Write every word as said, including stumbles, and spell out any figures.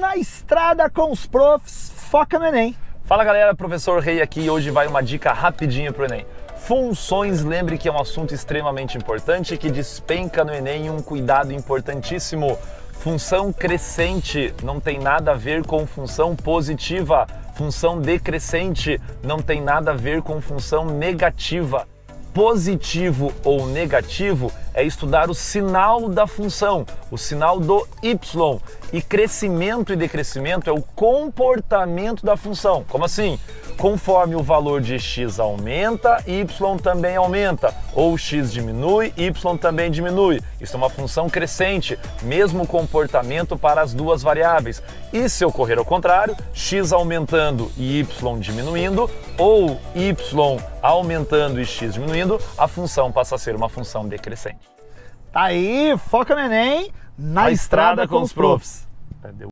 na estrada com os profs, foca no Enem. Fala galera, professor Rei aqui e hoje vai uma dica rapidinho pro Enem. Funções, lembre que é um assunto extremamente importante que despenca no Enem e um cuidado importantíssimo. Função crescente não tem nada a ver com função positiva. Função decrescente não tem nada a ver com função negativa. Positivo ou negativo é estudar o sinal da função, o sinal do y. E crescimento e decrescimento é o comportamento da função. Como assim? Conforme o valor de x aumenta, y também aumenta. Ou x diminui, y também diminui. Isso é uma função crescente, mesmo comportamento para as duas variáveis. E se ocorrer ao contrário, x aumentando e y diminuindo, ou y aumentando e x diminuindo, a função passa a ser uma função decrescente. Tá aí, foca no Enem, na, A estrada, com os profs. Perdeu.